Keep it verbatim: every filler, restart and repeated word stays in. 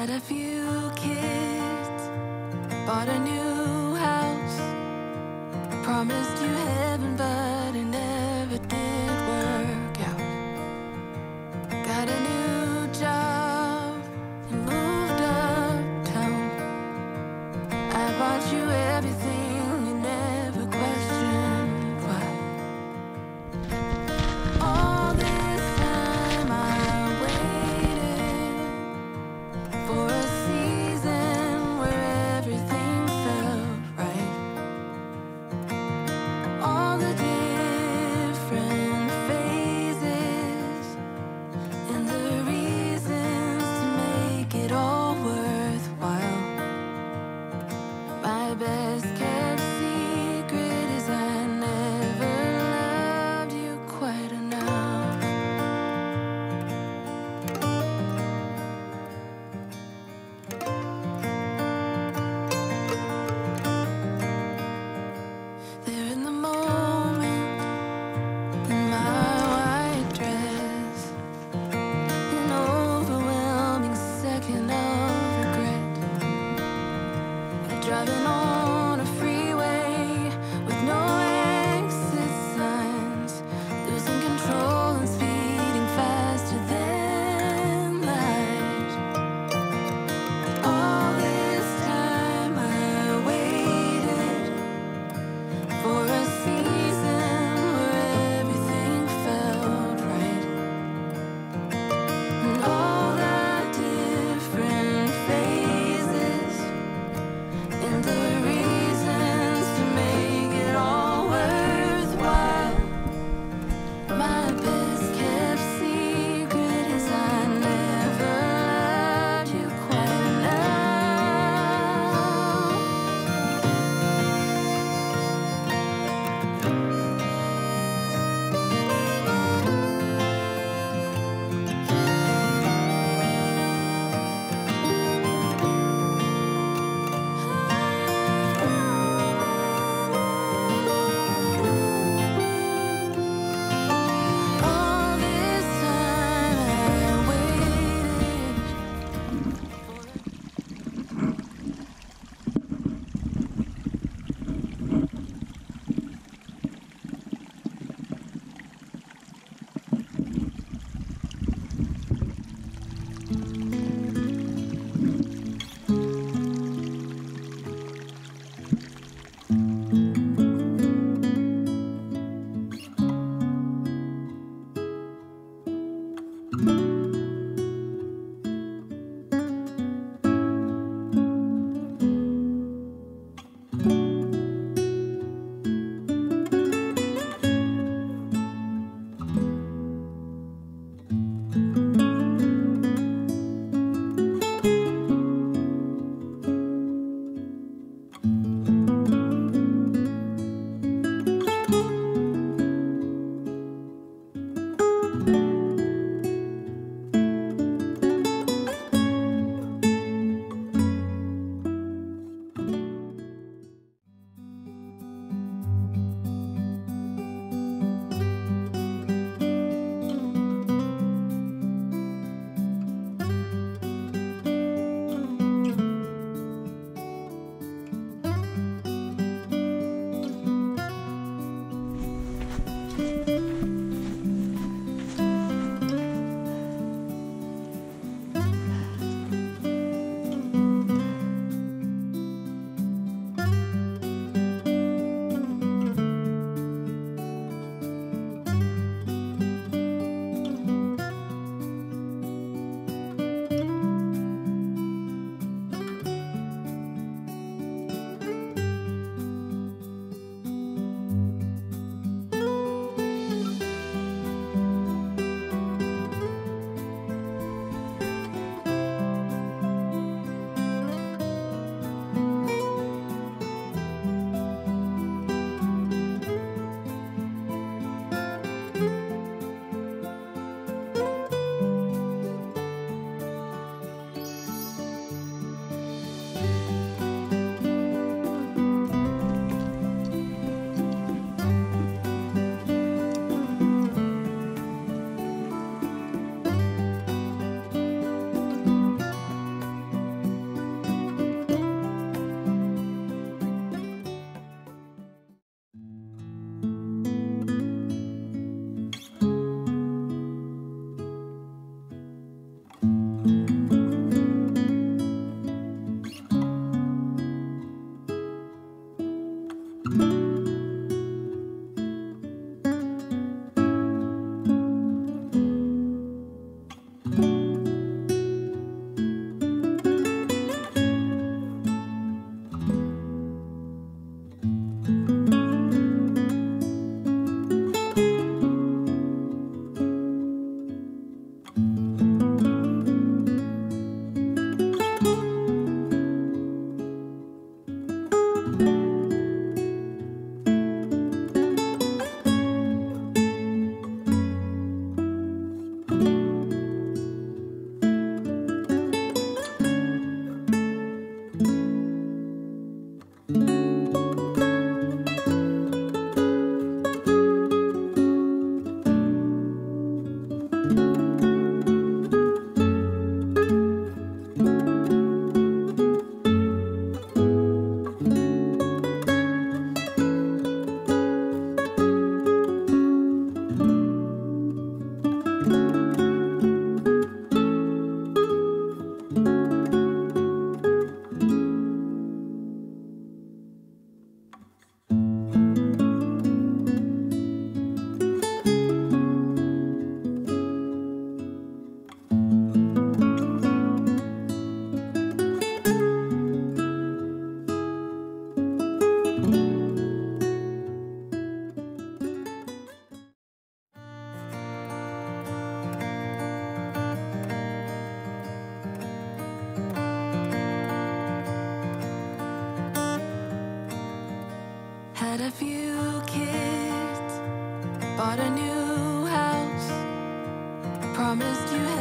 Had a few kids, bought a new house, promised you heaven, but it never did work out. Got a new job and moved uptown. I bought you everything, you never questioned why. All this time I waited for a season where everything felt right. All the different phases and the reasons to make it all worthwhile. My best kept secret is I never loved you quite enough. There in the moment, in my white dress, an overwhelming second of regret. Driving on a freeway with no exit signs, losing control and speeding faster than light. All this time I waited for a season where everything felt right. And all the different phases and the reasons to make it all worthwhile. My best kept secret is I never loved you quite enough. All this time I waited for Had a few kids, bought a new house, promised you